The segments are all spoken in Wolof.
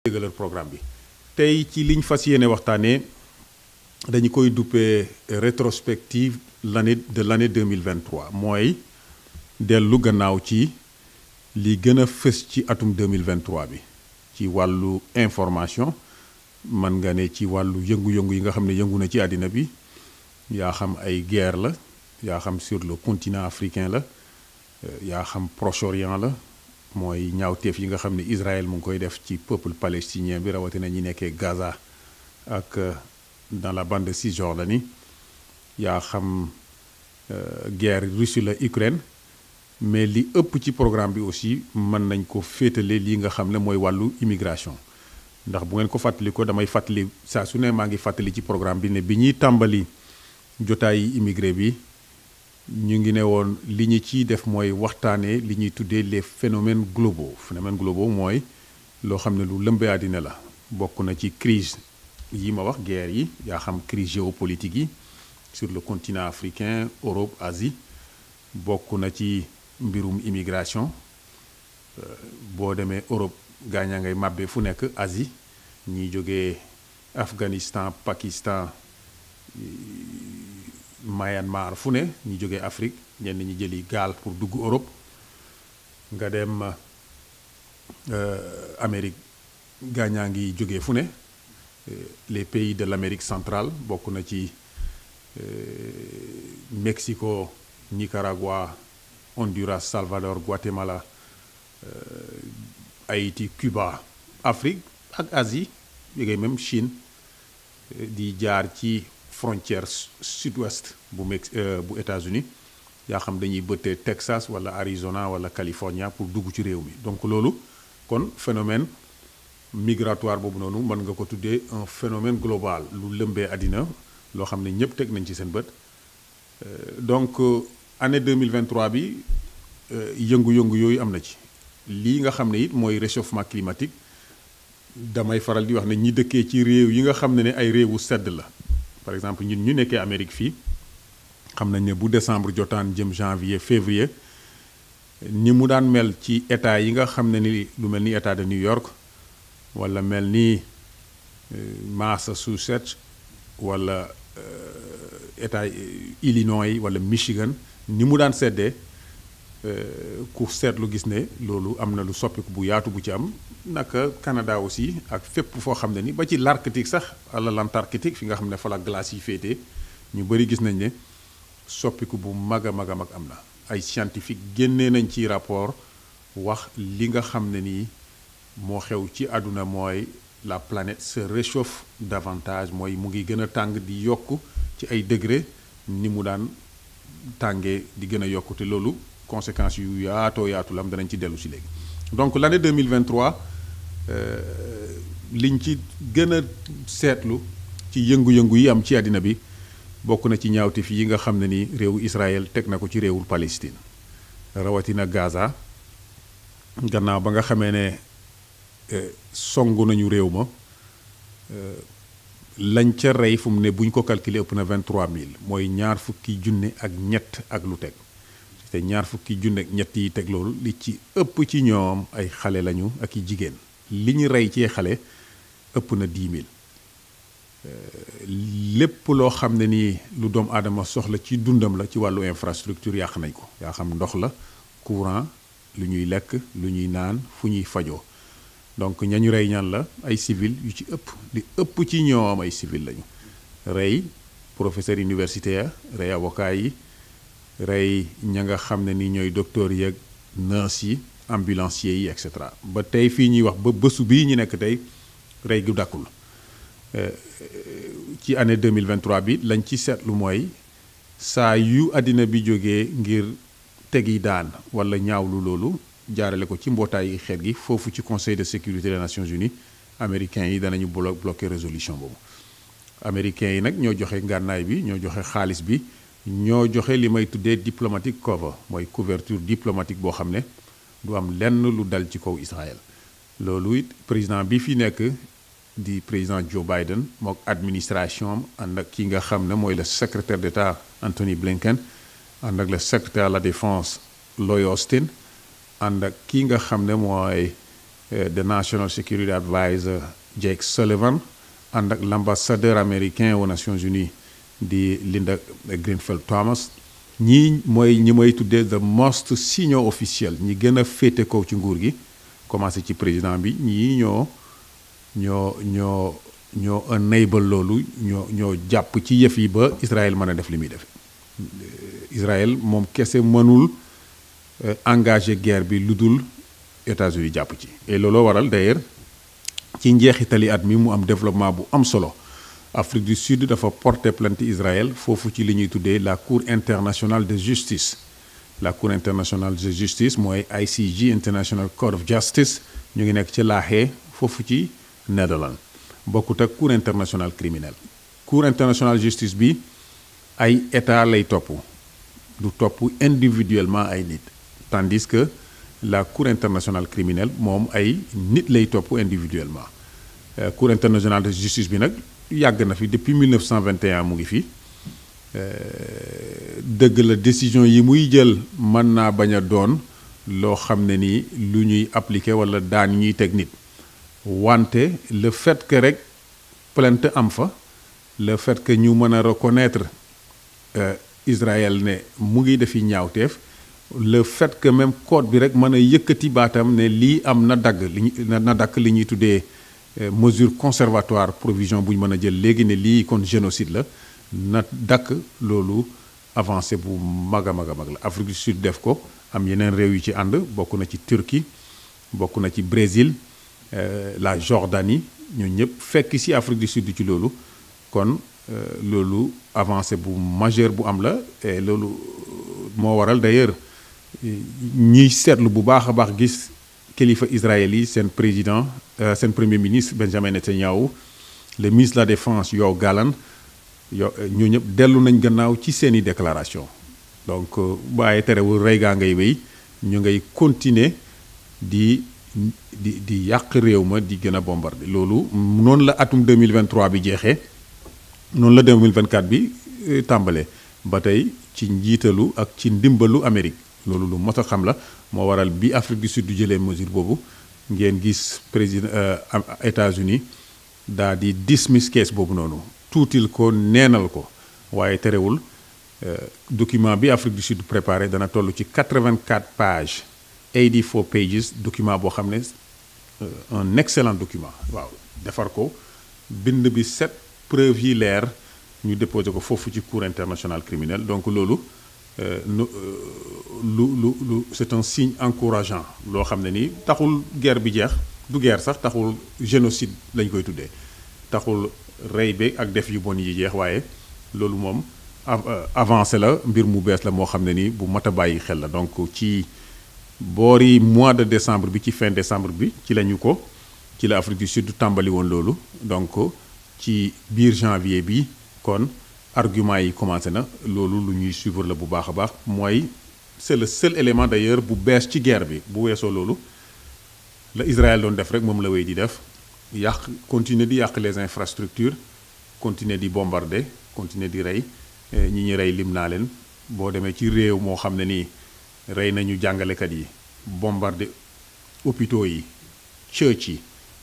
dëggalal programme bi tey ci liñ fas yéene waxtaanee dañu koy duppee rétrospective de l'année 2023 mooy dellu gannaaw ci li gën a fës ci atum 2023 bi ci wàllu information man nga ne ci wàllu yëngu-yëngu yi nga xam ne yëngu na ci àddina bi yaa xam ay guerre la yaa xam sur le continent africain la yaa xam Proche-Orient la mooy ñaawteef yi nga xam ne Israël mu ngi koy def ci peuple palestinien bi rawatina ñi nekkee Gaza ak dans la bande de Cisjordanie yaa xam guerre Russie la Ukraine mais li ëpp ci programme bi aussi mën nañ ko féetale lii nga xam ne mooy wàllu immigration ndax bu ngeen ko fàttali ko damay fàttali saa su ne maa ngi fàttali ci programme bi ne bi ñuy tàmbali jotaayi immigré bi ñu ngi ne woon li ñu ciy def mooy waxtaanee li ñuy tuddee les phénomènes globaux mooy loo xam ne lu lëmbee àddina la bokk na ci crise yi ma wax guerre yi yaa xam crise géopolitique yi sur le continent africain Europe Asie bokk na ci mbirum immigration boo demee Europe gaañaa ngay màbbee fu nekk Asie ñiy jógee Afghanistan Pakistan Myanmar fu ne ñi jógee Afrique ñenn ñi jëli gaal pour dugg Europe nga dem Amérique gaañaa ngi jógee fu ne les pays de l'Amérique centrale bokk na ci Mexico Nicaragua Honduras Salvador Guatemala Haïti Cuba Afrique ak Asie jógee même Chine di jaar ci frontière sud-ouest bu États-Unis yaa xam dañuy bëttee Texas wala Arizona wala California pour dugg ci réew mi donc loolu kon phénomène migratoire boobu noonu mën nga ko tuddee un phénomène global lu lëmbee àddina loo xam ne ñëpp teg nañ ci seen bët donc année 2023 bi yëngu-yëngu yooyu am na ci lii nga xam ne it mooy réchauffement climatique damay faral di wax ne ñi dëkkee ci réew yi nga xam ne ay réewu sedd la par exemple ñun ñu nekkee Amérique fii xam nañ ne bu décembre jotaan jëm janvier février ni mu daan mel ci état yi nga xam ne ni lu mel ni état de New York wala mel ni Massachusetts wala état Illinois wala Michigan ni mu daan seddee ku seetlu gis ne loolu am na lu soppiku bu yaatu bu ci am naka Canada aussi ak fépp foo xam ne ni ba ci l'Arctique sax wala l'Antarctique fi nga xam ne fa la glace yi féetee ñu bëri gis nañ ne soppiku bu mag a mag a mag am na ay scientifique génnee nañ ci rapport wax li nga xam ne nii moo xew ci àdduna mooy la planète se réchauffe davantage mooy mu ngi gën a tàng di yokk ci ay degré ni mu daan tàngee di gën a yokku te loolu conséquences yu yaatoo yaatu lam danañ ci dellu si léegi donc l'année 2023 liñ ci gën a seetlu ci yëngu-yëngu yi am ci àddina bi bokk na ci ñaawteef yi nga xam ne ni réewu Israël teg na ko ci réewul Palestine rawatina Gaza gannaaw ba nga xamee ne songu nañu réew ma lañ ca rey fu mu ne buñ ko calculer ëpp na 23000 mooy ñaar fukki junne ak ñett ak lu teg te ñaar fukki junne ak ñett yi teg loolu li ci ëpp ci ñoom ay xale lañu ak i jigéen li ñu rey ci xale ëpp na 10000 lépp loo xam ne nii lu doomu aadama soxla ci dundam la ci wàllu infrastructure yàq nañ ko yaa xam ndox la courant lu ñuy lekk lu ñuy naan fu ñuy fajoo donc ñañu rey ñan la ay civil yu ci ëpp li ëpp ci ñoom ay civil lañu rey professeur universitaire rey avocat yi rey ña nga xam ne ni ñooy docteurs yi ak nurse yi ambulanciers yi et cetera ba tey fii ñuy wax ba bésu bii ñu nekk tey rey gu dàkkul ci année 2023 bi lañ ci seetlu mooy saa yu àddina bi jógee ngir tegi daan wala ñaawlu loolu jaarale ko ci mbootaayu xeet gi foofu ci conseil de sécurité des nations unies américains yi danañu bloqué résolution boobu américains yi nag ñoo joxe ngànnaay bi ñoo joxe xaalis bi ñoo joxe li may tuddee diplomatique cover mooy couverture diplomatique boo xam ne du am lenn lu dal ci kaw Israël loolu it président bi fi nekk di président Joe Biden mook administration am ànd ak ki nga xam ne mooy le secrétaire d'État Anthony Blinken ànd ak le secrétaire à la défense Lloyd Austin ànd ak ki nga xam ne mooy the National Security Advisor Jake Sullivan ànd ak l'ambassadeur américain aux Nations Unies di Linda Greenfield Thomas. ñii mooy ñi may tuddee the most senior official ñi gën a féete kaw ci nguur gi commencé ci président bi ñii ñoo enable loolu ñoo jàpp ci yëf yi ba Israël mën a def li muy def. Israël moom kese mënul engagé guerre bi lu dul États-Unis jàpp ci. et looloo waral d'ailleurs ci njeexitali at mi mu am développement bu am solo. Afrique du Sud dafa porter plainte Israël foofu ci li ñuy tuddee la Cour internationale de justice. La Cour internationale de justice mooy ICJ, International Court of Justice, ñu ngi nekk ci La Haye foofu ci Netherlands. bokkut ak Cour internationale criminelle. Cour internationale de justice bi ay état lay topp du topp individuellement ay nit. Tandis que la Cour internationale criminelle moom ay nit lay topp individuellement. Cour internationale de justice bi nag yàgg na fi depuis 1921 mu ngi fi dëgg la décision yi muy jël mën naa bañ a doon loo xam ne ni lu ñuy appliquer wala daan ñuy teg nit wante le fait que rek plainte am fa le fait que ñu mën a reconnaître Israël ne mu ngi defi ñaawteef le fait que même code bi rek mën a yëkkati baatam ne lii am na dagg na dakk li ñuy tuddee mesure conservatoire provision bu ñu mën a jël léegi ne lii kon génocide la na dakk loolu avancé bu mag a mag la Afrique du Sud def ko am yeneen réew yu ci ànd bokk na ci Turquie bokk na ci Brésil la Jordanie ñoo ñëpp fekk ci Afrique du Sud ci loolu kon loolu avancé bu majeur bu am la et loolu moo waral d'ailleurs ñiy seetlu bu baax a baax gis kilifa Israël yi seen président seen premier ministre Benjamin Netanyahu le ministre de la défense Yoav Gallant ñu ñëpp dellu nañ gannaaw ci seeni déclaration donc waaye terewul rey gaa ngay wéy ñu ngay continuer di yàq réew ma di gën a bombarder loolu noonu la atum 2023 bi jeexee noonu la 2024 bi tàmbalee ba tey ci njiitalu ak ci ndimbalu Amérique loolu lu mot a xam la moo waral bi Afrique du Sud du jëlee mesure boobu ngeen gis président États-Unis daa di dismiss case boobu noonu tuutil ko neenal ko waaye terewul document bi Afrique du Sud préparé dana toll ci 84 pages 84 pages document boo xam ne un excellent document waaw defar ko bind bi 7 preuves yi leer ñu déposé ko foofu ci Cour internationale criminelle donc loolu c'est un signe encourageant loo xam ne nii taxul guerre bi jeex du guerre sax taxul génocide lañ koy tuddee taxul rey bi ak def yu bon yi jeex waaye loolu moom avancé la mbir mu bees la moo xam ne nii bu mat a bàyyi xel la donc ci boori mois de décembre bi ci fin décembre bi ci la Afrique du Sud tàmbali woon loolu donc ci biir janvier bi kon argument yi commencé na loolu lu ñuy suivre la bu baax a baax mooy c'est le seul élément d'ailleurs bu bees ci guerre bi bu weesoo loolu la Israël doon def rek moom la wéy di def continuer di yàq les infrastructures continuer di bombarder continuer di rey ñi ñi rey lim naa leen boo demee ci réew moo xam ne nii rey nañu jàngalekat yi bombarder hôpitaux yi church yi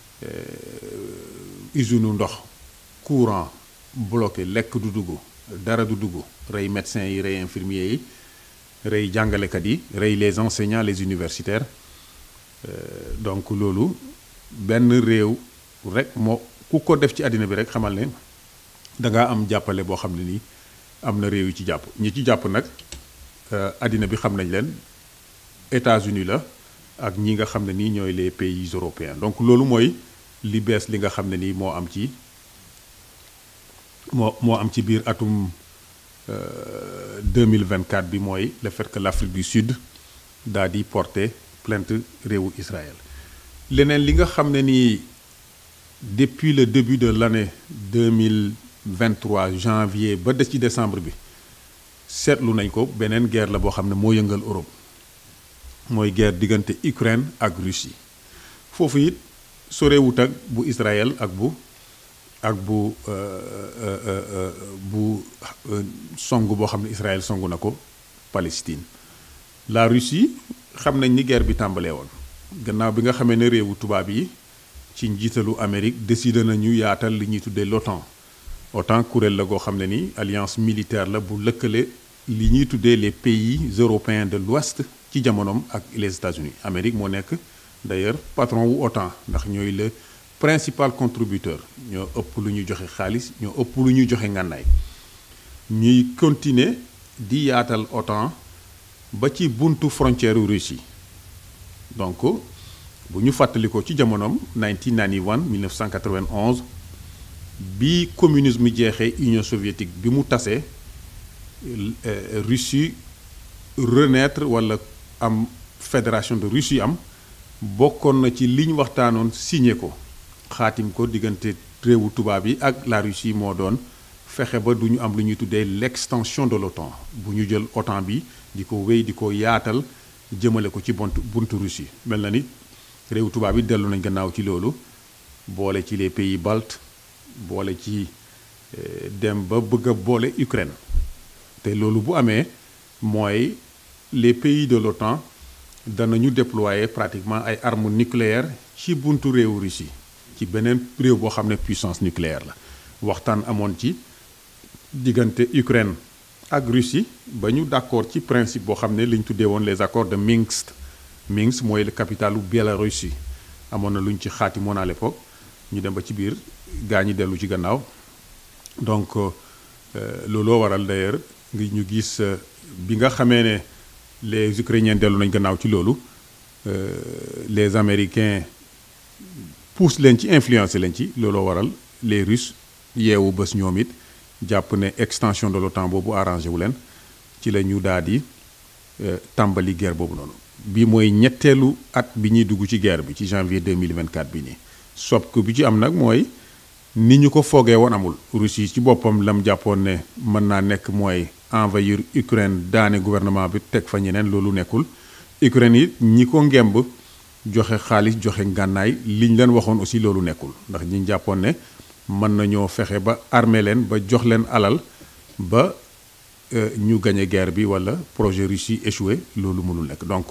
usine ndox courant bloqué lekk du dugg dara du dugg rey médecins yi rey infirmiers yi rey jàngalekat yi rey les enseignants les universitaires donc loolu benn réew rek moo ku ko def ci àddina bi rek xamal ne da ngaa am jàppale boo xam ne nii am na réew yi ci jàpp ñi ci jàpp nag àddina bi xam nañ leen États-Unis la ak ñi nga xam ne nii ñooy les pays européens donc loolu mooy li bees li nga xam ne nii moo am ci biir atum 2024 bi mooy le fait que l'Afrique du Sud daa di porter plainte réewu Israël leneen li nga xam ne nii depuis le début de l'année 2023 janvier ba des ci décembre bi seetlu nañ ko beneen guerre la boo xam ne moo yëngal Europe mooy guerre diggante Ukraine ak Russie foofu it sorewut ak bu Israël ak bu song boo xam ne Israël song na ko Palestine la Russie xam nañ ni guerre bi tàmbalee woon gannaaw bi nga xamee ne réewu tubaab yi ci njiitalu Amérique décidé nañu yaatal li ñuy tuddee l'OTAN. OTAN kuréel la goo xam ne ni alliance militaire la bu lëkkale li ñuy tuddee les pays européens de l'Ouest ci jamonoom ak les États-Unis. Amérique moo nekk d'ailleurs patron wu OTAN ndax ñooy le principal contributeur ñoo ëpp lu ñuy joxe xaalis ñoo ëpp lu ñuy joxe ngànnaay ñuy continuer di yaatal OTAN ba ci buntu frontière Russie. Donc bu ñu fàttalikoo ci jamonoom 1991 bi communisme jeexee Union soviétique bi mu tasee Russie renaître wala am fédération de Russie am bokkoon na ci li ñu waxtaanoon signé ko xaatim ko diggante réewu tubaab yi ak la Russie moo doon fexe ba du ñu am lu ñuy tuddee l'extension de l'OTAN bu ñu jël OTAN bi di ko wéy di ko yaatal jëmale ko ci buntu Russie mel na ni réewu tubaab yi dellu nañ gannaaw ci loolu boole ci les pays baltes boole ci dem ba bëgg a boole Ukraine te loolu bu amee mooy les pays de l'OTAN danañu déployer pratiquement ay armes nucléaires ci buntu réewu Russie ci beneen réew boo xam ne puissance nucléaire la waxtaan amoon ci diggante Ukraine ak Russie ba ñu d'accord ci principe boo xam ne li ñu tuddee woon les accords de Minsk. Minsk mooy le capitalu Biélorussie amoon na lu ñu ci xaatimoon à l'époque ñu dem ba ci biir gaa ñi dellu ci gannaaw donc looloo waral d'ailleurs ñu gis bi nga xamee ne les Ukrainiens dellu nañ gannaaw ci loolu les Américains poussent leen ci influencer leen ci looloo waral les Russes yeewu bés ñoom it jàpp ne extension de l'OTAN boobu arrangé wu leen ci la ñu daal di tàmbali guerre boobu noonu. bi mooy ñetteelu at bi ñuy dugg ci guerre bi ci janvier 2024 bi nii soppi bi ci am nag mooy ni ñu ko foogee woon amul Russie ci boppam lam jàppoon ne mën naa nekk mooy envahir Ukraine daane gouvernement bi teg fa ñeneen loolu nekkul Ukraine it ñi ko ngemb joxe xaalis joxe ngànnaay liñ leen waxoon aussi loolu nekkul ndax ñi jàppoon ne mën nañoo fexe ba armé leen ba jox leen alal ba ñu gagné guerre bi wala projet Russie échoué loolu mënul nekk donc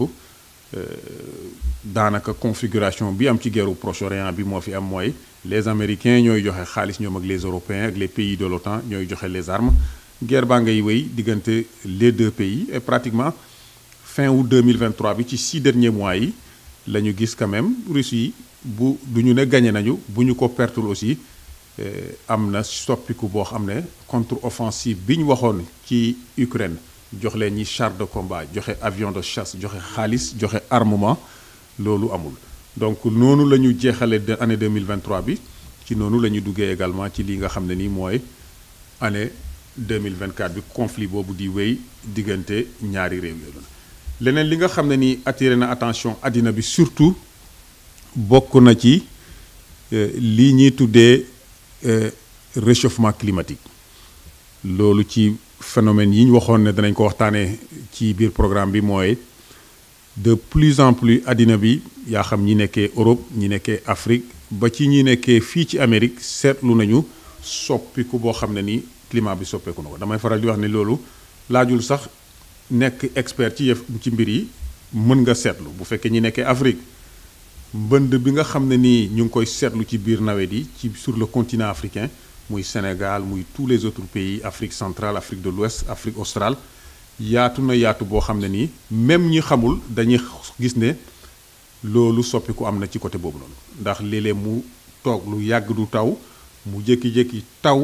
daanaka configuration bi am ci guerre u Proche-Orient bi moo fi am mooy les Américains ñooy joxe xaalis ñoom ak les Européens ak les pays de l'OTAN ñooy joxe les armes guerre baa ngay wéy diggante les deux pays et pratiquement fin août 2023 bi ci 6 derniers mois yi la ñu gis quand même Russie bu du ñu ne gagné nañu bu ñu ko pertul aussi am na soppiku boo xam ne contre-offensive bi ñu waxoon ci Ukraine jox leen ñi chars de combat joxe avion de chasse joxe xaalis joxe armement loolu amul donc noonu la ñu jeexale de année 2023 bi ci noonu la ñu duggee également ci li nga xam ne nii mooy année 2024 bi conflit boobu di wéy diggante ñaari réew yooyu leneen li nga xam ne nii attiré na attention àddina bi surtout bokk na ci lii ñuy tuddee réchauffement climatique loolu ci phénomène yi ñu waxoon ne danañ ko waxtaanee ci biir programme bi mooy de plus en plus àddina bi yaa xam ñi nekkee Europe ñi nekkee Afrique ba ci ñi nekkee fii ci Amérique seetlu nañu soppiku boo xam ne ni climat bi soppeeku na ko damay faral di wax ne loolu laajul sax nekk expert ci mbir yi mën nga seetlu bu fekkee ñi nekkee Afrique mbënd bi nga xam ne nii ñu ngi koy seetlu ci biir nawet yi ci sur le continent africain muy Sénégal muy tous les autres pays Afrique centrale Afrique de l'Ouest Afrique australe yaatu na yaatu boo xam ne nii même ñi xamul dañuy gis ne loolu soppiku am na ci côté boobu noonu ndax léeg-léeg mu toog lu yàgg du taw mu jékki-jékki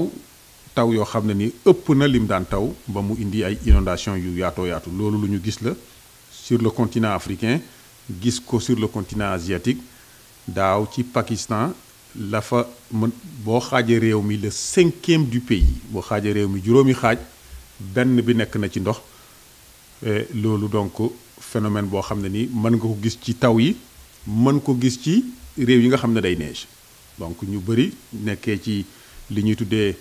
taw yoo xam ne ni ëpp na lim daan taw ba mu indi ay inondation yu yaatoo yaatu loolu lu ñu gis la sur le continent africain gis ko sur le continent asiatique daaw ci Pakistan la fa mën boo xaajee réew mi le 5e du pays boo xaajee réew mi juróomi xaaj benn bi nekk na ci ndox loolu donc phénomène boo xam ne ni mën nga ko gis ci taw yi mën ko gis ci réew yi nga xam ne day neige donc ñu bëri nekkee ci li ñuy tuddee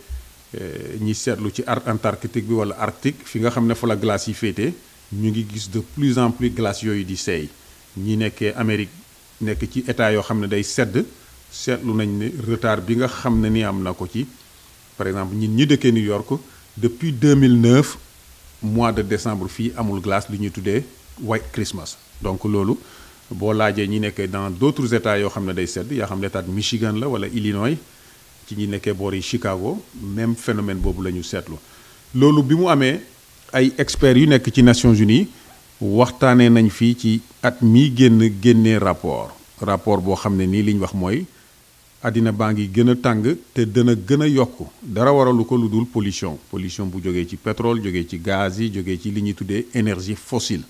ñi seetlu ci Antarctique bi wala Arctique fi nga xam ne fa la glace yi féete ñu ngi gis de plus en plus glace yooyu di seey ñi nekkee Amérique nekk ci état yoo xam ne day sedd seetlu nañ ne retard bi nga xam ne ni am na ko ci par exemple ñi dëkkee New York depuis 2009 mois de décembre fii amul glace li ñuy tuddee White Christmas donc loolu boo laajee ñi nekkee dans d'autres états yoo xam ne day sedd yaa xam l'état de Michigan la wala Illinois ci ñi nekkee boor yi Chicago même phénomène boobu la ñu seetlu loolu bi mu amee ay experts yu nekk ci Nations Unies waxtaanee nañ fii ci at mi génnee rapport boo xam ne nii li ñu wax mooy àddina baa ngi gën a tàng te dana gën a yokk dara waralu ko lu dul pollution bu jógee ci pétrole jógee ci gaz yi jógee ci li ñuy tuddee énergie fossile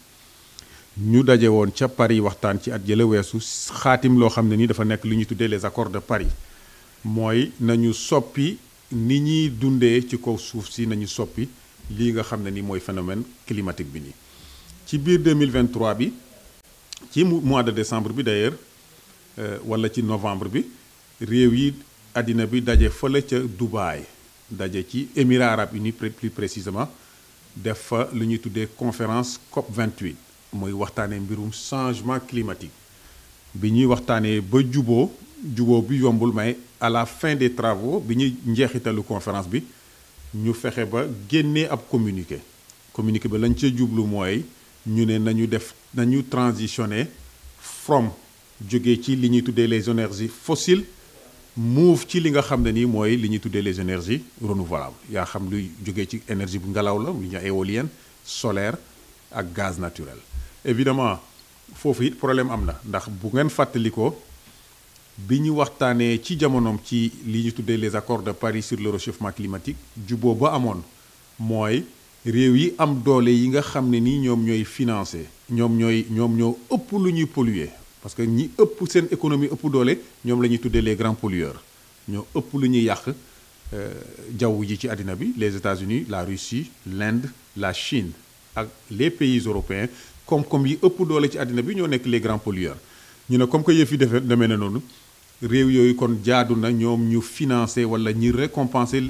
ñu daje woon ca Paris waxtaan ci at jële weesu xaatim loo xam ne ni dafa nekk lu ñuy tuddee les accords de Paris mooy nañu soppi ni ñuy dundee ci kaw suuf si nañu soppi lii nga xam ne ni mooy phénomène climatique bi nii ci biir 2023 bi ci mois de décembre bi d'ailleurs wala ci novembre bi réew yi àddina bi daje fële ca Dubaï daje ci Émirats arabes unis plus précisément def fa lu ñuy tuddee conférence COP 28 mooy waxtaanee mbirum changement climatique bi ñuy waxtaanee ba juboo bi yombul may à la fin des travaux bi ñuy njeexitalu conférence bi ñu fexe ba génnee ab communiqué ba lañ ca jublu mooy ñu ne nañu transitionner from jógee ci li ñuy tuddee les énergies fossiles move ci li nga xam ne nii mooy li ñuy tuddee les énergies renouvelables yaa xam luy jógee ci énergie bu ngelaw la lu ñuy éolienne solaire ak gaz naturel évidemment foofu it problème am na ndax bu ngeen fàttalikoo bi ñu waxtaanee ci jamonoom ci li ñu tuddee les accords de Paris sur le réchauffement climatique juboo ba amoon mooy réew yi am doole yi nga xam ne nii ñoom ñooy financé ñoom ñoo ëpp lu ñuy polluer parce que ñi ëpp seen économie ëpp doole ñoom la ñuy tuddee les grands pollueurs ñoo ëpp lu ñuy yàq jaww ji ci àddina bi les États-Unis la Russie l'Inde la Chine ak les pays européens comme yi ëpp doole ci àddina bi ñoo nekk les grands pollueurs ñu ne comme que yëf yi demee na noonu réew yooyu kon jaadu na ñoom ñu financer wala ñu récompenser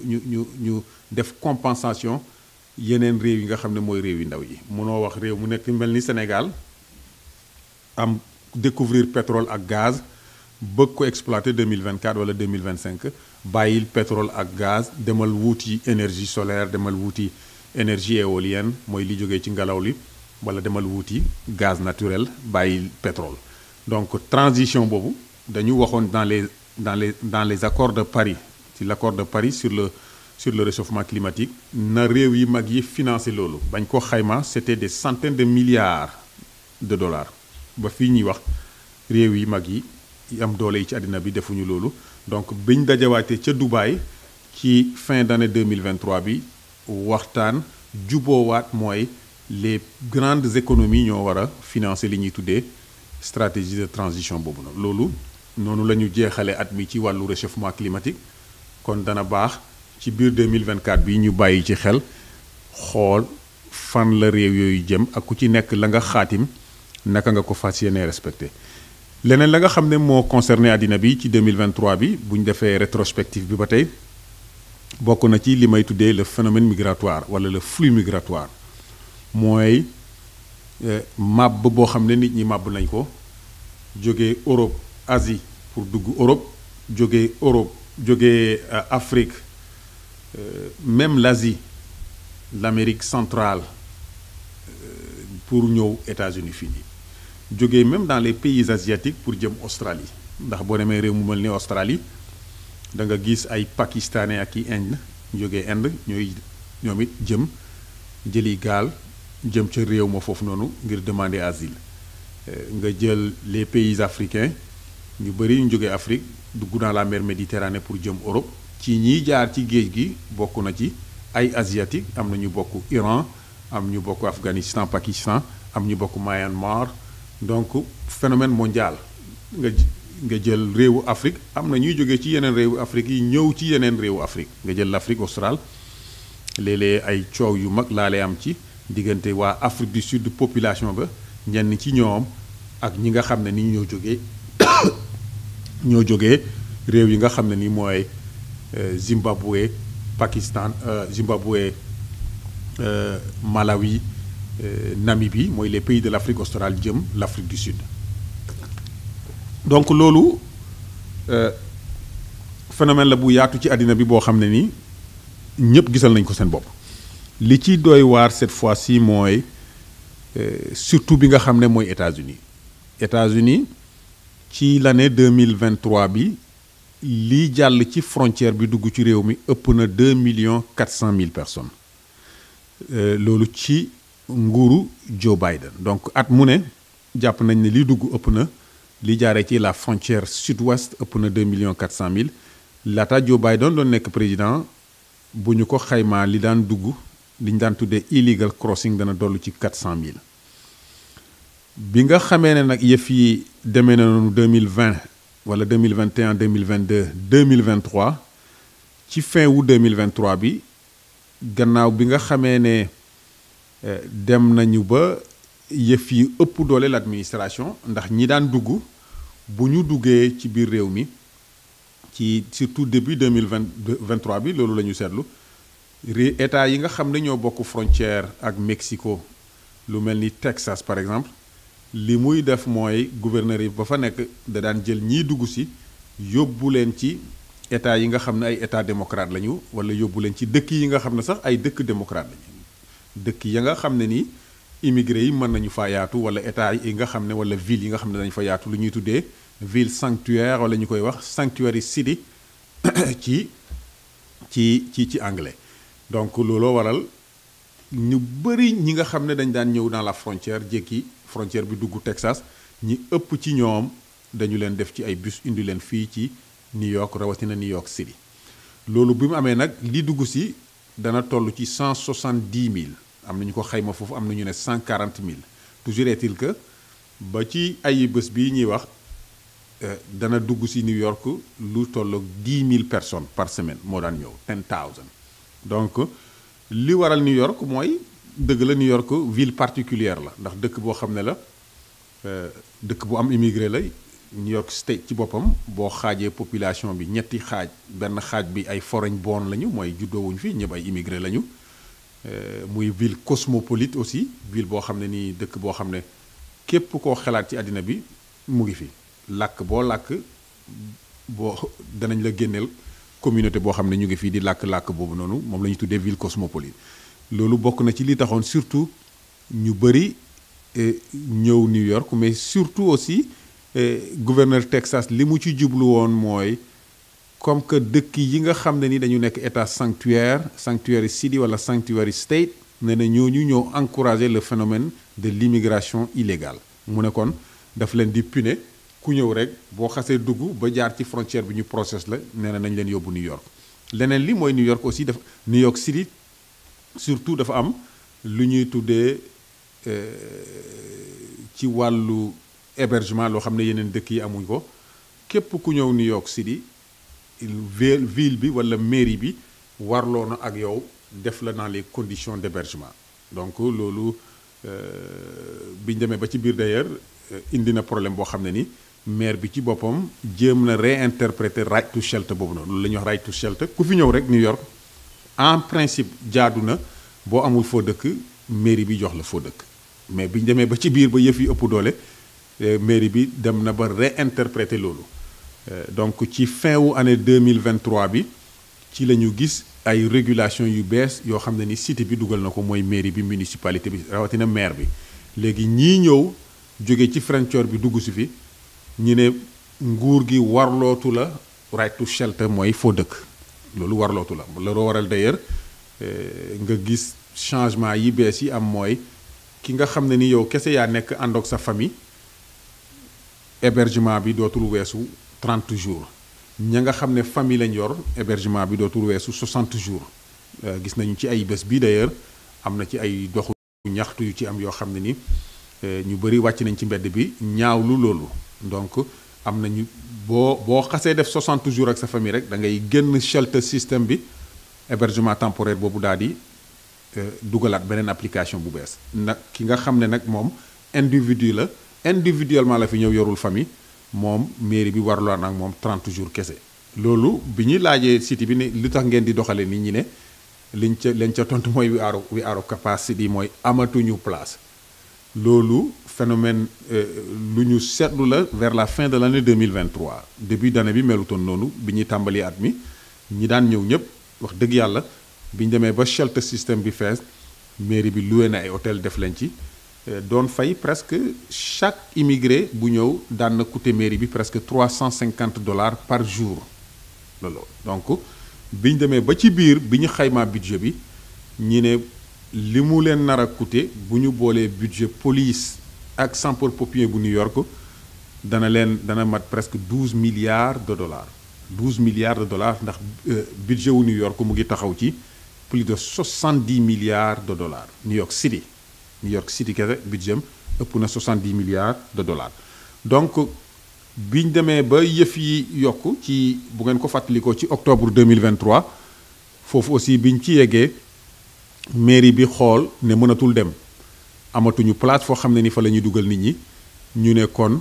ñu def compensation yeneen réew yi nga xam ne mooy réew yi ndaw yi mënoo wax réew mu nekk mel ni Sénégal am découvrir pétrole ak gaz bëgg ko exploiter 2024 wala 2025 bàyyil pétrole ak gaz demal wuuti énergie solaire demal wuuti énergie éolienne mooy li jógee ci ngelaw li wala demal wuuti gaz naturel bàyyil pétrole donc transition boobu dañu waxoon dans les accords de Paris ci l'accord de Paris sur le réchauffement climatique na réew yi mag yi financé loolu bañ ko xayma c'était des centaines de milliards de dollars ba fii ñuy wax réew yi mag yi am doole yi ci àddina bi defuñu loolu donc biñ dajawaatee ca Dubaï ci fin d'année 2023 bi waxtaan juboowaat mooy les grandes économies ñoo war a financer li ñuy tuddee stratégie de transition boobu nag loolu noonu la ñu jeexalee at mi ci wàllu réchauffement climatique kon dana baax ci biir 2024 bi ñu bàyyi ci xel xool fan la réew yooyu jëm ak ku ci nekk la nga xaatim naka nga ko fas yéene respecté leneen la nga xam ne moo concerné àddina bi ci 2023 bi bu ñu defee rétrospective bi ba tey bokk na ci li may tuddee le phénomène migratoire wala le flux migratoire mooy màbb boo xam ne nit ñi màbb nañ ko jógee Europe Asie pour dugg Europe jógee Afrique même l'Asie l'Amérique centrale pour ñëw États-Unis fii nii jógee même dans les pays asiatiques pour jëm Australie ndax boo demee réew mu mel ni Australie da nga gis ay pakistanais ak i Inde jógee Inde ñoom it jëli gaal jëm ca réew ma foofu noonu ngir demander asile nga jël les pays africains ñu bëri ñu jógee Afrique dugg dans la mer Méditerranée pour jëm Europe ci ñiy jaar ci géej gi bokk na ci ay asiatique am na ñu bokk Iran am ñu bokk Afghanistan Pakistan am ñu bokk Myanmar donc phénomène mondial nga jël réewu Afrique am na ñuy jógee ci yeneen réewu Afrique yi ñëw ci yeneen réewu Afrique nga jël l'Afrique australe léeg-léeg ay coow yu mag laa lay am ci diggante waa Afrique du Sud population ba ñenn ci ñoom ak ñi nga xam ne ni ñoo jógee réew yi nga xam ne ni mooy Zimbabwe Pakistan Zimbabwe Malawi Namibie mooy les pays de l'Afrique australe jëm l'Afrique du Sud donc loolu phénomène la bu yaatu ci àddina bi boo xam ne ni ñëpp gisal nañ ko seen bopp li ci doy waar cette fois-ci mooy surtout bi nga xam ne mooy États-Unis États-Unis ci l'année 2023 bi li jàll ci frontière bi dugg ci réew mi ëpp na 2,4 millions personnes loolu ci nguuru Joe Biden. Donc at mu ne jàpp nañ ne li dugg ëpp na li jaaree ci la frontière sud-ouest ëpp na 2,4 millions laata Joe Biden doon nekk président bu ñu ko xaymaa li daan dugg li ñu daan tuddee illegal crossing dana dollu ci 400,000. bi nga xamee ne nag yëf yi demee na noonu 2020 wala 2021 2022 2023 ci fin wu 2023 bi gannaaw bi nga xamee ne dem nañu ba yëf yi ëpp doole l'administration ndax ñi daan dugg bu ñu duggee ci biir réew mi ci surtout début 2023 bi loolu la ñu seetlu état yi nga xam ne ñoo bokk frontière ak Mexico lu mel ni Texas par exemple li muy def mooy gouverneur yi ba fa nekk da daan jël ñiy dugg si yóbbu leen ci état yi nga xam ne ay état démocrate lañu wala yóbbu leen ci dëkk yi nga xam ne sax ay dëkk démocrate lañu dëkk ya nga xam ne ni immigré yi mën nañu fa yaatu wala état yi nga xam ne wala ville yi nga xam ne dañu fa yaatu lu ñuy tuddee ville sanctuaire wala ñu koy wax sanctuary city ci anglais. Donc looloo waral ñu bëri ñi nga xam ne dañ daan ñëw dans la frontière jékki frontière bi dugg Texas ñi ëpp ci ñoom dañu leen def ci ay bus indi leen fii ci New York rawatina New York City. loolu bi mu amee nag li dugg si dana toll ci 170,000 am na ñu ko xayma foofu am na ñu ne 140,000 toujours est-il que ba ci ay bés bii ñuy wax dana dugg si New York lu toll 10,000 personnes par semaine moo daan ñëw 10,000. Donc li waral New York mooy dëgg la New York ville particulière la ndax dëkk boo xam ne la dëkk bu am immigré la New York State ci boppam boo xaajee population bi ñetti xaaj benn xaaj bi ay foreign born lañu mooy juddoowuñ fi ñëpp ay immigré lañu muy ville cosmopolite aussi ville boo xam ne nii dëkk boo xam ne képp koo xalaat ci àddina bi mu ngi fi làkk boo làkk boo danañ la génneel communauté boo xam ne ñu ngi fii di làkk-làkk boobu noonu moom la ñu tuddee ville cosmopolite. loolu bokk na ci li taxoon surtout ñu bëri ñëw New York mais surtout aussi gouverneur Texas li mu ci jublu woon mooy comme que dëkk yi nga xam ne ni dañu nekk état sanctuary city wala sanctuary state ne na ñooñu ñoo encourager le phénomène de l'immigration illégale mu ne kon daf leen di punir ku ñëw rek boo xasee dugg ba jaar ci frontière bi ñu process la nee na nañ leen yóbbu New York. leneen li mooy New York aussi New York City surtout dafa am lu ñuy tuddee ci wàllu hébergement loo xam ne yeneen dëkk yi amuñ ko képp ku ñëw New York City ville bi wala mairie bi warloo na ak yow def la dans les conditions d'hébergement. Donc loolu biñ demee ba ci biir d'ailleurs indi na problème boo xam ne ni maire bi ci boppam jéem na réinterpréter right to shelter boobu noonu loolu la ñuy wax right to shelter ku fi ñëw rek New York en principe jaadu na boo amul foo dëkk mairie bi jox la foo dëkk mais biñ demee ba ci biir ba yëf yi ëpp doole mairie bi dem na ba réinterpréter loolu donc ci fin wu année 2023 bi ci la ñu gis ay régulation yu bees yoo xam ne ni cité bi dugal na ko mooy mairie bi municipalité bi rawatina maire bi léegi ñii ñëw jóge ci frontière bi dugg si fi ñu ne nguur gi warlootu la right to shelter mooy foo dëkk loolu warlootu la loolu waral d'ailleurs nga gis changement yi bees yi am mooy ki nga xam ne ni yow kese yaa nekk àndoog sa famille hébergement bi dootul weesu 30 jours ña nga xam ne famille lañ yor hébergement bi dootul weesu 60 jours gis nañu ci ay bés bii d'ailleurs am na ci ay doxu ñaxtu yu ci am yoo xam ne ni ñu bëri wàcc nañ ci mbedd bi ñaawlu loolu donc am nañu boo xasee def 60 jours ak sa famille rek da ngay génn shelter système bi hébergement temporaire boobu daal di dugalaat beneen application bu bees nag ki nga xam ne nag moom individuellement la fi ñëw yorul famille moom mairie bi warloo nag moom 30 jours kese. loolu bi ñuy laajee cité bi ne lu tax ngeen di doxalee nit ñi ne leen ca tontu mooy we are of capacity mooy amatuñu place loolu phénomène lu ñu seetlu la vers la fin de l'année 2023 début d'année bi melutoon noonu bi ñuy tàmbali at mi ñi daan ñëw ñëpp wax dëgg yàlla bi ñu demee ba shelter système bi fees mairie bi loué na ay hôtel def leen ci doon fay presque chaque immigré bu ñëw daan na coûter mairie bi presque $350 par jour loolu donc biñ demee ba ci biir bi ñu xaymaa budget bi ñi ne li mu leen nar a coûter bu ñu boolee budget police ak sapeurs-pompiers bu New York dana mat presque $12 milliards 12 milliards de dollars ndax budget wu New York mu ngi taxaw ci plus de 70 milliards de dollars New York City kese budget am ëpp na 70 milliards de dollars donc biñ demee ba yëf yi yokk ci bu ngeen ko fàttalikoo ci octobre 2023 foofu aussi biñ ci yeggee mairie bi xool ne mënatul dem amatuñu place foo xam ne ni fa la ñuy dugal nit ñi ñu ne kon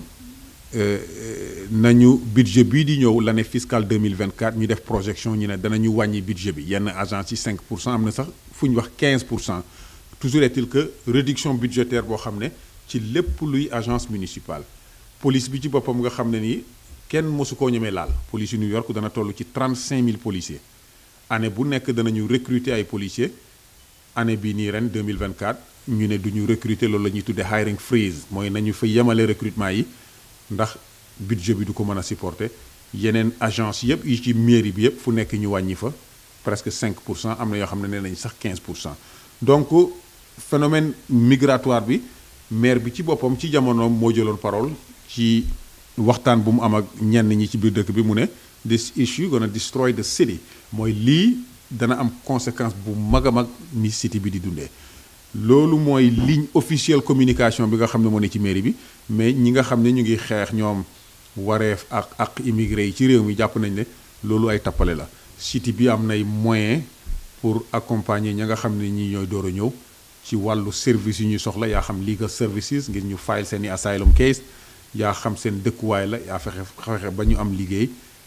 nañu budget bii di ñëw l'année fiscale 2024 ñu def projection ñu ne danañu wàññi budget bi yenn agence yi 5% am na sax fu ñu wax 15%. toujours est-il que réduction budgétaire boo xam ne ci lépp luy agence municipale police bi ci boppam nga xam ne nii kenn mosu koo ñemee laal police yu New York dana toll ci 35 000 policiers année bu nekk danañu recruter ay policiers année bii nii ren 2024 ñu ne duñu recruter loolu la ñuy tuddee hiring freeze mooy nañu fa yemale recrutement yi ndax budget bi du ko mën a supporter yeneen agence yëpp yi ci mairie bi yëpp fu nekk ñu wàññi fa presque 5% am na yoo xam ne nee nañ sax 15%. donc phénomène migratoire bi maire bi ci boppam ci jamonoom moo jëloon parole ci waxtaan bu mu am ak ñenn ñi ci biir dëkk bi mu ne this issue gonna destroy the city mooy lii dana am conséquence bu mag a mag ni city bi di dundee. loolu mooy ligne officielle communication bi nga xam ne moo ne ci mairie bi mais ñi nga xam ne ñu ngi xeex ñoom wareef ak immigré yi ci réew mi jàpp nañ ne loolu ay tappale la city bi am nay moyen pour accompagner ña nga xam ne ñi ñooy door a ñëw ci wàllu service yu ñuy soxla yaa xam legal services ngir ñu file seeni asylum case yaa xam seen dëkkuwaay la yaa fexe ba ñu am liggéey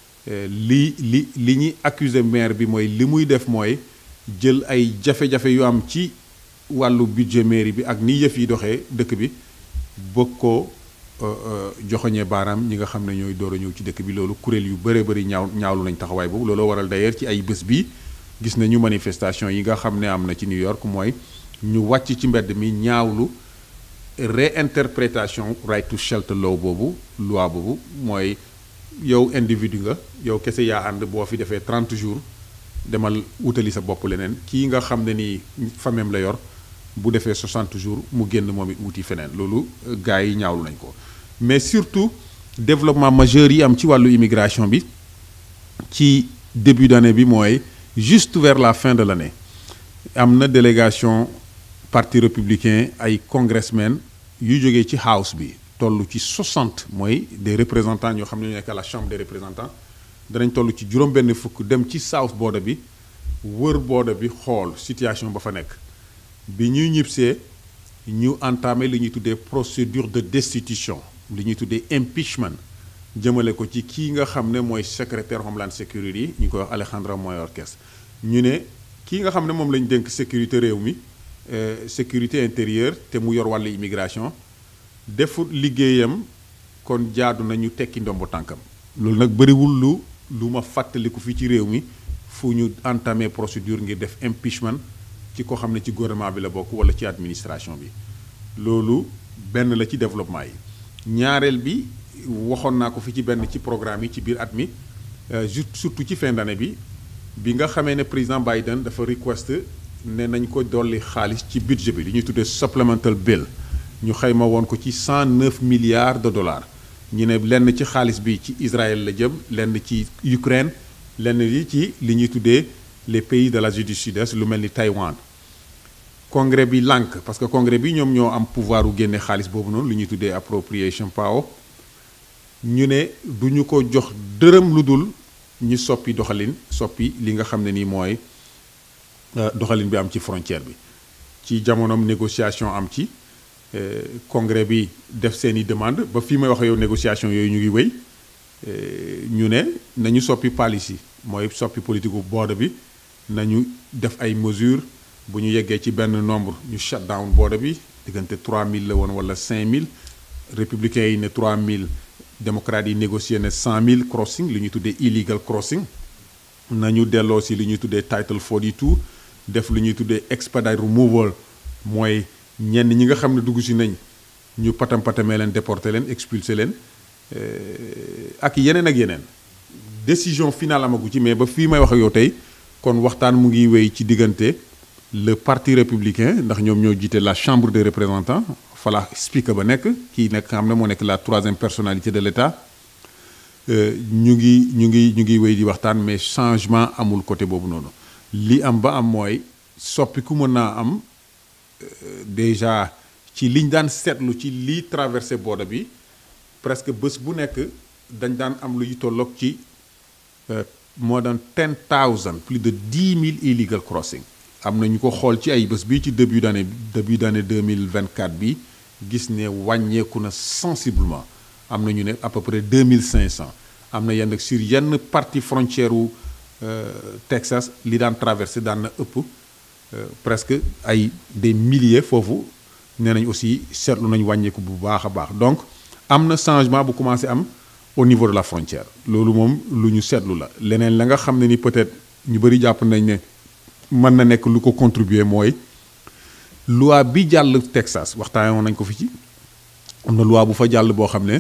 li ñuy accuser maire bi mooy li muy def mooy jël ay jafe-jafe yu am ci wàllu budget mairie bi ak ni yëf yi doxee dëkk bi bëgg ko joxoñee baaraam ñi nga xam ne ñooy door a ñëw ci dëkk bi loolu kuréel yu bëree bëri ñaawlu nañ taxawaay boobu looloo waral d'ailleurs ci ay bés bi gis nañu manifestation yi nga xam ne am na ci New York mooy ñu wàcc ci mbedd mi ñaawlu réinterprétation right to shelter law boobu loi boobu mooy yow individu nga yow kese yaa ànd boo fi defee 30 jours demal wutali sa bopp leneen kii nga xam ne ni famem la yor bu defee 60 jours mu génn moom it wuti feneen loolu gars yi ñaawlu nañ ko mais surtout développement majeur yi am ci wàllu immigration bi ci début d'année bi mooy juste vers la fin de l'année am na délégation parti républicain ay congressmen yu jógee ci house bi toll ci 60 mooy des représentants ñoo xam ne ñu nekk à la chambre des représentants danañ toll ci juróom-benn fukk dem ci south border bi wër border bi xool situation ba fa nekk bi ñuy ñibbisee ñu entamé li ñuy tuddee procédure de destitution li ñuy tuddee impeachment jëmale ko ci kii nga xam ne mooy secrétaire Homeland Security yi ñu koy wax Alejandro Mayorkas ñu ne kii nga xam ne moom lañ dénk sécurité réew mi sécurité intérieure te mu yor wàllu immigration defut liggéeyam kon jaadu nañu tekki ndombo tànkam loolu nag bëriwul lu ma fàttaliku fii ci réew mi fu ñu entamé procédure ngir def impeachment ci ko xam ne ci gouvernement bi la bokk wala ci administration bi loolu benn la ci développement yi ñaareel bi waxoon naa ko fi ci benn ci programme yi ci biir at mi surtout ci fin d'année bi nga xamee ne président Biden dafa request ne nañ ko dolli xaalis ci budget bi li ñuy tuddee supplemental bill ñu xayma woon ko ci 109 milliards de dollars ñu ne lenn ci xaalis bi ci Israël la jëm lenn ci Ukraine lenn yi ci li ñuy tuddee les pays de l'Asie du Sud-Est lu mel ni Taïwan congrès bi lànk parce que congrès bi ñoom ñoo am pouvoir u génne xaalis boobu noonu lu ñuy tuddee appropriation power ñu ne du ñu ko jox dërëm lu dul ñu soppi doxalin soppi li nga xam ne nii mooy doxalin bi am ci frontière bi ci jamonoom négociation am ci congrès bi def seeni demande ba fii may wax yow négociation yooyu ñu ngi wéy ñu ne nañu soppi policy mooy soppi politique bu border bi nañu def ay mesures bu ñu yeggee ci benn nombre ñu shut down border bi diggante 3000 la woon wala 5000 républicains yi ne 3000 démocrates yi négocié ne 100000 crossing li ñuy tuddee illegal crossing nañu delloo si li ñuy tuddee title 42 def lu ñuy tuddee expedite removal mooy ñenn ñi nga xam ne dugg si nañ ñu patamee leen déporté leen expulsé leen ak yeneen décision finale amagu ci mais ba fii may wax ak yow tey kon waxtaan mu ngi wéy ci diggante le parti républicain ndax ñoom ñoo jiite la chambre des représentants fala speaker ba nekk kii nekk xam ne moo nekk la troisième personnalité de l'État ñu ngi wéy di waxtaan mais changement amul côté boobu noonu li am ba am mooy soppiku mën naa am déjà ci liñ daan seetlu ci lii traversé border bi presque bés bu nekk dañ daan am lu tolloog ci more than 10,000 plus de 10,000 illegal crossing am na ñu ko xool ci ay bés bii ci début d'année 2024 bi gis ne wàññeeku na sensiblement am na ñu ne à peu près 2,500 am na yenn sur yenn partie frontière wu Texas li daan traversé daan na ëpp presque ay des milliers foofu nee nañ aussi seetlu nañ wàññeeku bu baax a baax donc am na changement bu commencé am au niveau de la frontière loolu moom lu ñu seetlu la leneen la nga xam ne ni peut-être ñu bëri jàpp nañ ne mën na nekk lu ko contribuer mooy loi bi jàll Texas waxtaanee woon nañ ko fi ci am na loi bu fa jàll boo xam ne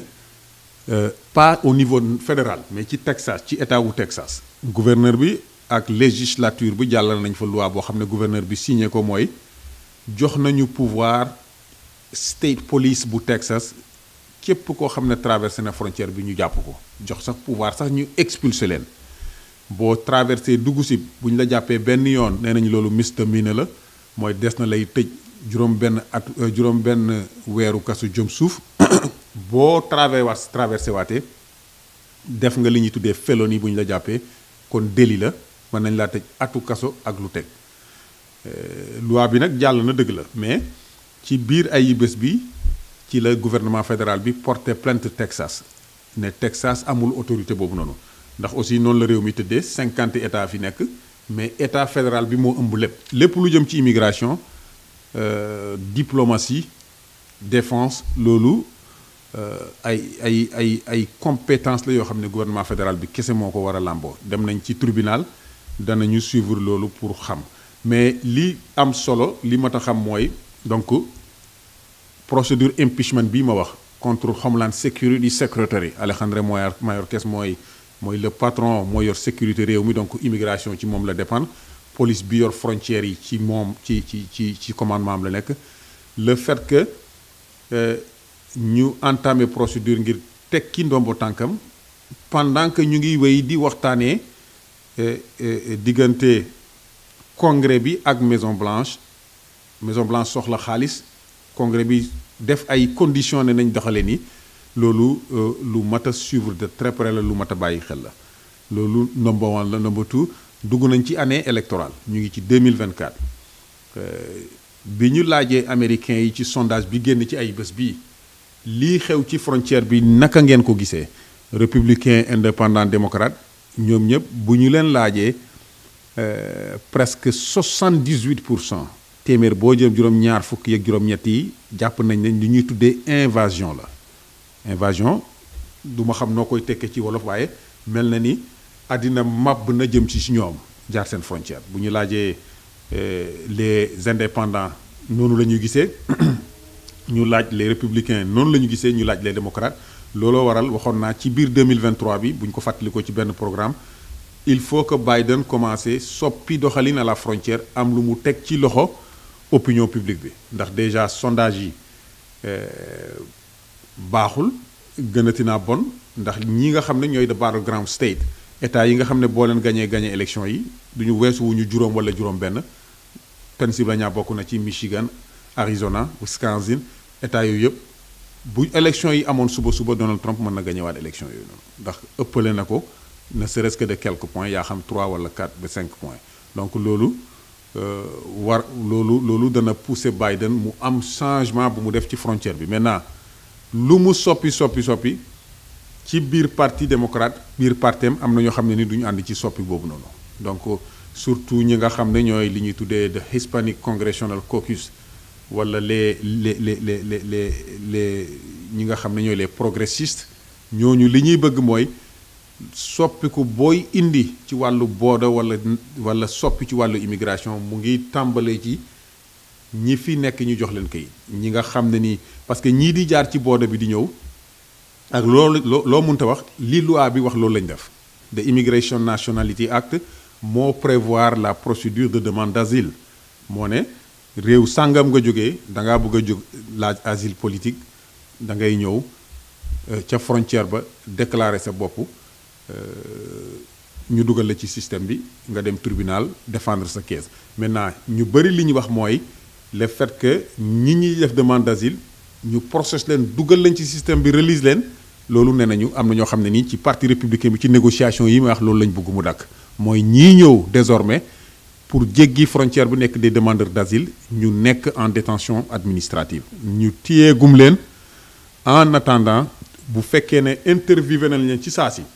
pas au niveau fédéral mais ci Texas ci état wu Texas gouverneur bi ak législature bi jàllal nañ fa loi boo xam ne gouverneur bi signé ko mooy jox nañu pouvoir state police bu Texas képp koo xam ne traversé na frontière bi ñu jàpp ko jox sax pouvoir sax ñu expulsé leen boo traversé dugg si bu ñu la jàppee benn yoon nee nañu loolu misdemeanor la mooy des na lay tëj juróom benn weeru kasu jëm suuf boo traversé waatee def nga li ñuy tuddee felony bu ñu la jàppee kon délit la mën nañ laa tëj atu kaso ak lu teg loi bi nag jàll na dëgg la mais ci biir ay bés bi ci la gouvernement fédéral bi porté plainte Texas ne Texas amul autorité boobu noonu ndax aussi noonu la réew mi tëddee 50 états fi nekk mais état fédéral bi moo ëmb lépp lu jëm ci immigration diplomatie défense loolu ay compétence la yoo xam ne gouvernement fédéral bi kese moo ko war a làmboo dem nañ ci tribunal danañu suivre loolu pour xam mais li am solo li mat a xam mooy donc procédure impeachment bii ma wax contre Homeland Security Secretary Alejandro Mayorkas mooy le patron moo yor sécurité réew mi donc immigration ci moom la dépendre police bi yor frontières yi ci moom ci commandement am la nekk le fait que ñu entamé procédure ngir tekki ndombo tànkam pendant que ñu ngi wéy di waxtaanee diggante congrès bi ak Maison Blanche soxla xaalis congrès bi def ay conditions ne nañ doxale ni loolu lu mat a suivre de très près la lu mat a bàyyi xel la loolu number one la number two dugg nañ ci année électorale ñu ngi ci 2024 bi ñu laajee américains yi ci sondage bi génn ci ay bés bii lii xew ci frontière bi naka ngeen ko gisee républicain indépendant démocrate ñoom ñëpp bu ñu leen laajee presque 78% téeméer boo jëm juróom-ñaar fukki ak juróom-ñett yi jàpp nañ ne li ñuy tuddee invasion la invasion du ma xam noo koy tekkee ci wolof waaye mel na ni àddina màbb na jëm ci ñoom jaar seen frontière bu ñu laajee les indépendants noonu la ñuy gisee ñu laaj les républicains noonu la ñu gisee ñu laaj les démocrates looloo waral waxoon naa ci biir 2023 bi bu ñu ko fàttalikoo ci benn programme il faut que Biden commencé soppi doxalin à la frontière am lu mu teg ci loxo opinion publique bi ndax déjà sondage yi baaxul gënati naa bon ndax ñi nga xam ne ñooy the battleground state état yi nga xam ne boo leen gagné élection yi duñu weesu wu ñu juróom wala juróom benn Pennsylvania bokk na ci Michigan Arizona Wisconsin état yooyu yëpp bu élection yi amoon suba Donald Trump mën na gagné waat élection yooyu noonu ndax ëppale na ko ne serait-ce que de quelques points yaa xam 3 wala 4 ba 5 points donc loolu loolu dana pousser Biden mu am changement bu mu def ci frontière bi maintenant lu mu soppi ci biir parti démocrate biir partem am na ñoo xam ne ni duñu ànd ci soppi boobu noonu donc surtout ñi nga xam ne ñooy li ñuy tuddee the Hispanic Congressional Caucus wala les ñi nga xam ne ñooy les progressistes ñooñu li ñuy bëgg mooy soppiku booy indi ci wàllu booda wala soppi ci wàllu immigration mu ngi tàmbalee ci ñi fi nekk ñu jox leen kayit ñi nga xam ne nii parce que ñii di jaar ci border bi di ñëw ak loolu loo mënta wax li loi bi wax loolu lañ def the Immigration Nationality Act moo prévoir la procédure de demande d'asile moo ne réew sàngam nga jógee da ngaa bëgg a jóg laaj asile politique da ngay ñëw ca frontière ba déclarer sa bopp ñu dugal la ci système bi nga dem tribunal défendre sa case maintenant ñu bëri li ñu wax mooy le fait que ñi ñuy def demande d'asile ñu process leen dugal leen ci système bi release leen loolu nee nañu am na ñoo xam ne nii ci parti républicain bi ci négociation yi may wax loolu lañ bëgg mu dakk mooy ñii ñëw désormais pour jéggi frontière bu nekk des demandeurs d'asile ñu nekk en détention administrative ñu téyeegum leen en attendant bu fekkee ne interviewé nañ leen ci saa si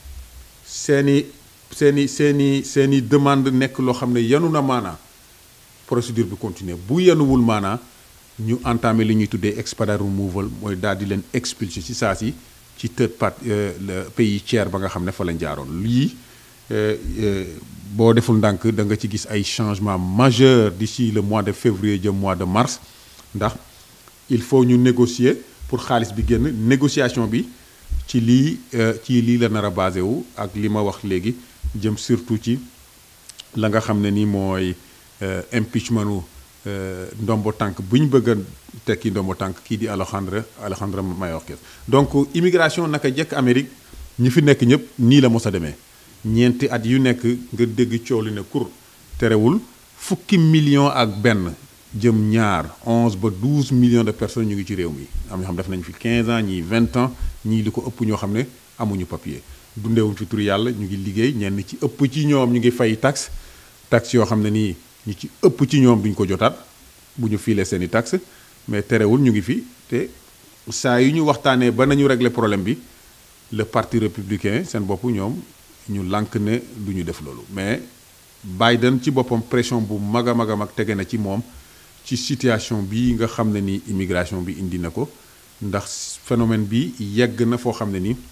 seeni demande nekk loo xam ne yanu na maanaa procédure bi continuer bu yanuwul maanaa ñu entamé li ñuy tuddee expedite removal mooy daal di leen expulser ci saa si ci third party le pays tiers ba nga xam ne fa lañ jaaroon lii boo deful ndànk da nga ci gis ay changements majeurs d'ici le mois de février jëm mois de mars ndax il faut ñu négocier pour xaalis bi génn négociation bi ci lii la nar a basé wu ak li ma wax léegi jëm surtout ci la nga xam ne ni mooy impeachmentu ndombo tànk bu ñu bëgg a tekki ndombo tànk kii di Alejandro Mayorkas donc immigration naka jekk Amérique ñi fi nekk ñëpp nii la mos a demee ñeenti at yu nekk nga dégg coow li ne kur terewul fukki million ak benn jëm ñaar 11 ba 12 millions de personnes ñu ngi ci réew mi am ñoo xam def nañ fi 15 ans ñii 20 ans ñii li ko ëpp ñoo xam ne amuñu papier dundeewuñ fi tur yàlla ñu ngi liggéey ñenn ci ëpp ci ñoom ñu ngi fay taxe yoo xam ne nii ñi ci ëpp ci ñoom duñ ko jotaat bu ñu filee seeni taxe mais terewul ñu ngi fi te saa yu ñu waxtaanee ba nañu régler problème bi le parti républicain seen bopp ñoom ñu lànk ne du ñu def loolu mais Biden ci boppam pression bu mag a mag tege na ci moom ci situation bi nga xam ne ni immigration bi indi na ko ndax phénomène bi yegg na foo xam ne ni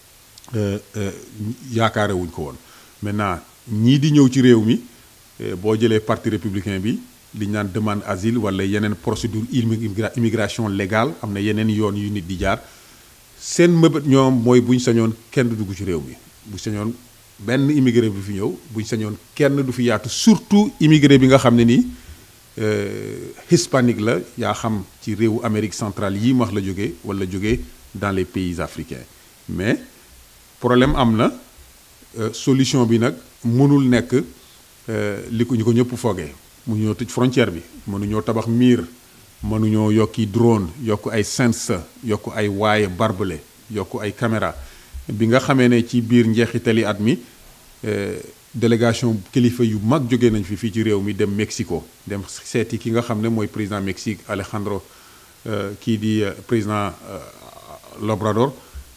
yaakaare wuñ ko woon maintenant ñii di ñëw ci réew mi boo jëlee parti républicain bi li ñu naan demande asile wala yeneen procédure immigration légale am na yeneen yoon yu nit di jaar seen mëbët ñoom mooy buñ sañoon kenn du dugg ci réew mi bu sañoon benn immigré bi fi ñëw buñ sañoon kenn du fi yaatu surtout immigré bi nga xam ne nii hispanique la yaa xam ci réewu Amérique centrale yi ma wax la jógee wala jógee dans les pays africains mais problème am na solution bi nag mënul nekk li ko ñu ko ñëpp foogee mënuñoo tëj frontière bi mënuñoo tabax miir mënuñoo yokki drone yokk ay sensor yokk ay waaye barbelé yokk ay caméra bi nga xamee ne ci biir njeexitali at mi délégation kilifa yu mag jógee nañ fii ci réew mi dem Mexico dem seeti ki nga xam ne mooy président Mexique Alejandro kii di président Lobrador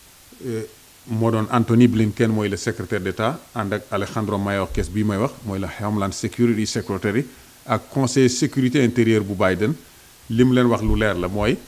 moo doon Anthony Blinken mooy le secrétaire d'État ànd ak Alejandro Mayorkas bii may wax mooy la Homeland Security Secretary ak conseiller sécurité intérieure bu Biden li mu leen wax lu leer la mooy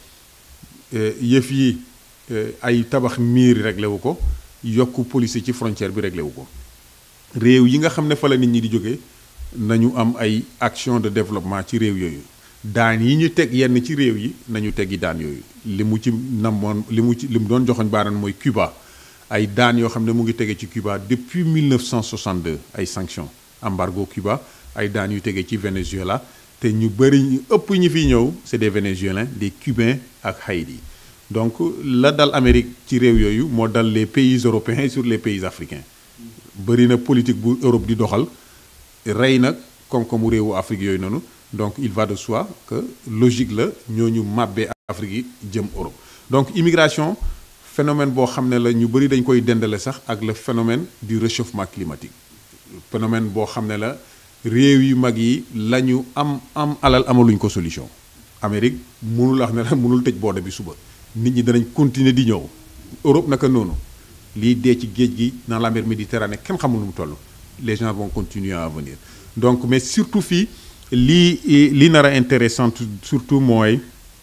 yëf yi ay tabax miir réglé wu ko yokku police ci frontière bi réglé wu ko réew yi nga xam ne fa la nit ñi di jógee nañu am ay action de développement ci réew yooyu daan yi ñu teg yenn ci réew yi nañu teggi daan yooyu li mu ci namoon li mu doon joxoñ baaran mooy Cuba ay daan yoo xam ne mu ngi tege ci Cuba depuis 1962 ay sanctions embargo Cuba ay daan yu tege ci Venezuela te ñu bëri ñu ëpp ñi fiy ñëw c'est des Vénézuéliens des Cubains ak Haïti donc la dal Amérique ci réew yooyu moo dal les pays européens sur les pays africains bëri na politique bu Europe di doxal rey na koom-koomu réewu Afrique yooyu noonu donc il va de soi que logique la ñooñu màbbee Afrique yi jëm Europe donc immigration phénomène boo xam ne la ñu bëri dañ koy dendale sax ak le phénomène du réchauffement climatique phénomène boo xam ne la réew yu mag yi la ñu am alal amaluñ ko solution Amérique mënul wax ne la mënul tëj boode bi suba nit ñi danañ continuer di ñëw Europe naka noonu lii dee ci géej gi dans la mer Méditerranée kenn xamul nu mu toll les gens vont continuer à venir donc mais surtout fii lii nar a intéressant surtout mooy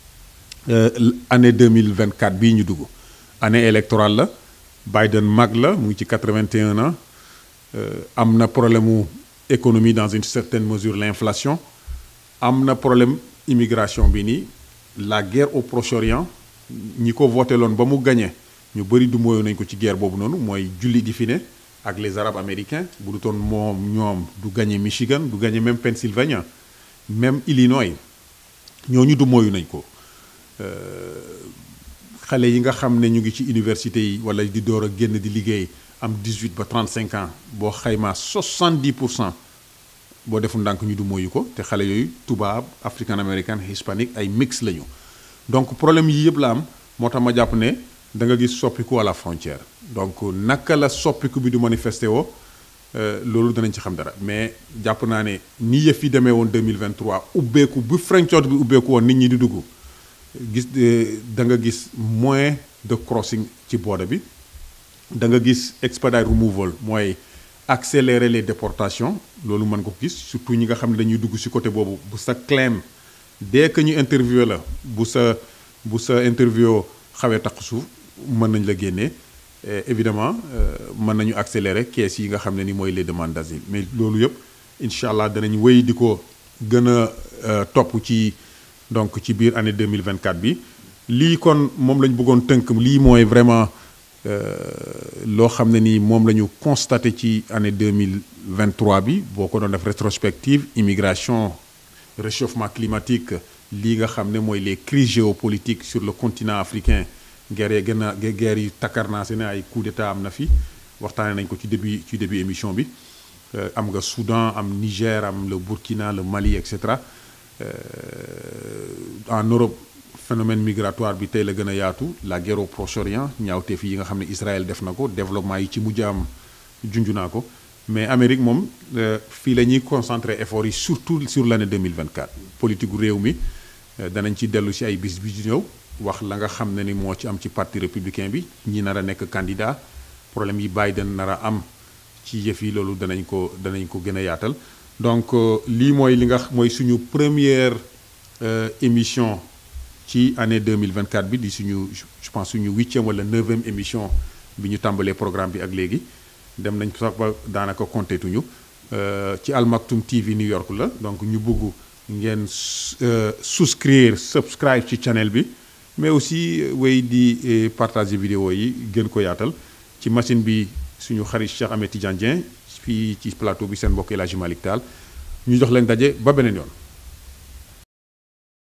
année 2024 bii ñu dugg année électorale la Biden mag la mu ngi ci 81 ans am na problème mu économie dans une certaine mesure l'inflation am na problème immigration bi nii la guerre au Proche-Orient ñi ko voté loon ba mu gagné ñu bëri du mooyu nañ ko ci guerre boobu noonu mooy julli di fi ne ak les arabes américains bu du toon moom ñoom du gagné Michigan du gagné même Pennsylvania même Illinois ñooñu du mooyu nañ ko xale yi nga xam ne ñu ngi ci université yi wala di door a génn di liggéey am 18 ba 35 ans boo xaymaa 70% boo defu ndànk ñu du mooyu ko te xale yooyu tubaab africain américain hispanique ay mix lañu donc problème yi yëpp la am moo tax ma jàpp ne da nga gis soppiku à la frontière donc naka la soppiku bi du manifesté woo loolu danañ ci xam dara mais jàpp naa ne ni yëf yi demee woon 2023 ubbeeku bu frontière bi ubbeeku woon nit ñi di dugg gis da nga gis moins de crossing ci border bi da nga gis expedite removal mooy accélérer les déportations loolu mën nga ko gis surtout ñi nga xam ne dañuy dugg ci côté boobu bu sa claim dès que ñu interviewé la bu sa interview xawee taq suuf mën nañ la génnee évidemment mën nañu accélérer kees yi nga xam ne ni mooy les demandes d'asile mais loolu yëpp incha allah danañ wéy di ko gën a topp ci donc ci biir année 2024 bi lii kon moom la ñu bëggoon tënk lii mooy vraiment loo xam ne ni moom la ñu constaté ci année 2023 bi boo ko doon def rétrospective immigration réchauffement climatique lii nga xam ne mooy les crises géopolitiques sur le continent africain guerre yi takkarnaase ne ay coup d'état am na fi waxtaane nañ ko ci début émission bi am nga Soudan am Niger am le Burkina le Mali et cetera en Europe phénomène migratoire bi tey la gën a yaatu la guerre au Proche-Orient ñaawteef yi nga xam ne Israël def na ko développement yi ci mujj am junju naa ko mais Amérique moom fii la ñuy concentrer efforts yi surtout sur l'année 2024 politique gu réew mi danañ ci dellu ci ay bis bi di ñëw wax la nga xam ne ni moo ci am ci parti républicain bi ñi nar a nekk candidat problème yi Biden nar a am ci yëf yi loolu danañ ko gën a yaatal donc lii mooy li nga mooy suñu première émission ci année 2024 bi di suñu je pense suñu 8e wala 9e émission bi ñu tàmbalee programme bi ak léegi dem nañ sax ba daanaka compté tuñu ci Al Maktoum TV New York la donc ñu bëgg ngeen subscribe ci channel bi mais aussi wéy di partager vidéo yi gën ko yaatal ci machine bi suñu xarit Cheikh Ahmed Tidiane Dieng fii ci plateau bi seen mbokk El Hadji Malick Tall ñu jox leen daje ba beneen yoon.